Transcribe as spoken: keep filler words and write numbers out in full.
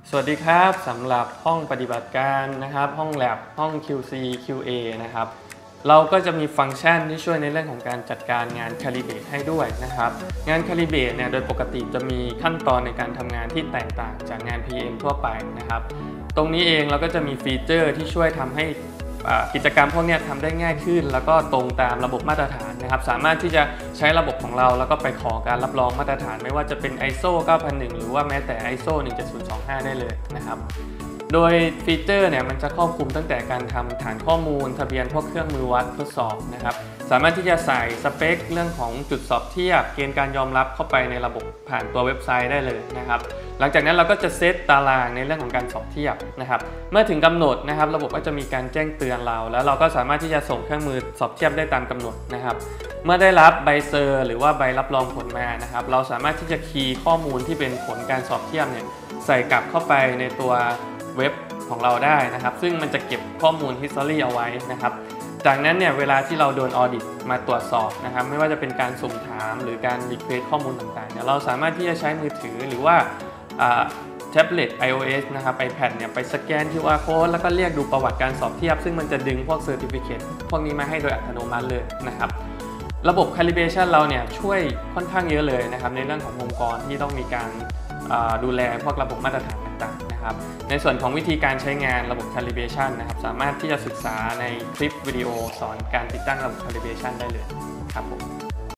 สวัสดีครับสำหรับห้องปฏิบัติการนะครับห้อง Lab ห้อง คิว ซี คิว เอ นะครับเราก็จะมีฟังก์ชันที่ช่วยในเรื่องของการจัดการงาน Calibrate ให้ด้วยนะครับงาน Calibrate เนี่ยโดยปกติจะมีขั้นตอนในการทำงานที่แตกต่างจากงาน พี เอ็ม ทั่วไปนะครับตรงนี้เองเราก็จะมีฟีเจอร์ที่ช่วยทำให้กิจกรรมพวกนี้ทำได้ง่ายขึ้นแล้วก็ตรงตามระบบมาตรฐานนะครับสามารถที่จะใช้ระบบของเราแล้วก็ไปขอการรับรองมาตรฐานไม่ว่าจะเป็น ไอ เอส โอ เก้าพันหนึ่ง หรือว่าแม้แต่ ไอ เอส โอ หนึ่งเจ็ดศูนย์สองห้า ได้เลยนะครับโดยฟีเจอร์เนี่ยมันจะครอบคลุมตั้งแต่การทำฐานข้อมูลทะเบียนพวกเครื่องมือวัดทดสอบนะครับสามารถที่จะใส่สเปคเรื่องของจุดสอบเทียบเกณฑ์การยอมรับเข้าไปในระบบผ่านตัวเว็บไซต์ได้เลยนะครับหลังจากนั้นเราก็จะเซตตารางในเรื่องของการสอบเทียบนะครับเมื่อถึงกำหนดนะครับระบบก็จะมีการแจ้งเตือนเราแล้วเราก็สามารถที่จะส่งเครื่องมือสอบเทียบได้ตามกำหนดนะครับเมื่อได้รับใบเซอร์หรือว่าใบรับรองผลมานะครับเราสามารถที่จะคีย์ข้อมูลที่เป็นผลการสอบเทียบเนี่ยใส่กลับเข้าไปในตัวเว็บของเราได้นะครับซึ่งมันจะเก็บข้อมูล history เอาไว้นะครับจากนั้นเนี่ยเวลาที่เราโดนออดิตมาตรวจสอบนะครับไม่ว่าจะเป็นการสุ่มถามหรือการ request ข้อมูลต่างๆเนี่ยเราสามารถที่จะใช้มือถือหรือว่าแท็บเล็ต ไอ โอ เอส นะครับ iPad เนี่ยไปสแกน คิว อาร์ Code แล้วก็เรียกดูประวัติการสอบเทียบซึ่งมันจะดึงพวก Certificate พวกนี้มาให้โดยอัตโนมัติเลยนะครับระบบ Calibration เราเนี่ยช่วยค่อนข้างเยอะเลยนะครับในเรื่องขององค์กรที่ต้องมีการดูแลพวกระบบมาตรฐานต่างๆนะครับในส่วนของวิธีการใช้งานระบบ Calibration นะครับสามารถที่จะศึกษาในคลิปวิดีโอสอนการติดตั้งระบบ Calibration ได้เลยครับผม